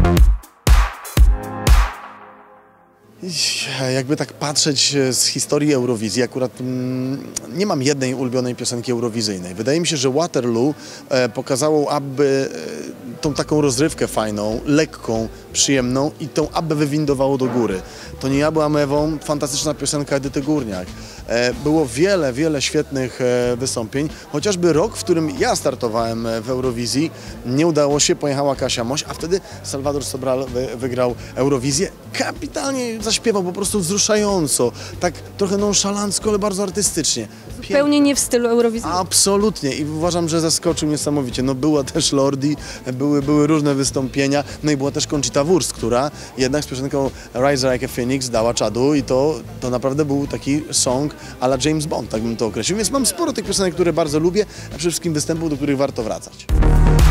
Jakby tak patrzeć z historii Eurowizji, akurat nie mam jednej ulubionej piosenki eurowizyjnej. Wydaje mi się, że Waterloo pokazało ABBY tą taką rozrywkę fajną, lekką, przyjemną i tą ABBę wywindowało do góry. To nie ja byłam Ewą, fantastyczna piosenka Edyty Górniak. Było wiele świetnych wystąpień, chociażby rok, w którym ja startowałem w Eurowizji, nie udało się, pojechała Kasia Moś, a wtedy Salvador Sobral wygrał Eurowizję. Kapitalnie zaśpiewał, po prostu wzruszająco, tak trochę nonszalancko, ale bardzo artystycznie. Zupełnie nie w stylu Eurowizji. Absolutnie i uważam, że zaskoczył niesamowicie. No była też Lordi, były różne wystąpienia, no i była też Conchita Wurst, która jednak z piosenką Rise Like a Phoenix dała czadu i to naprawdę był taki song a la James Bond, tak bym to określił. Więc mam sporo tych piosenek, które bardzo lubię, a przede wszystkim występów, do których warto wracać.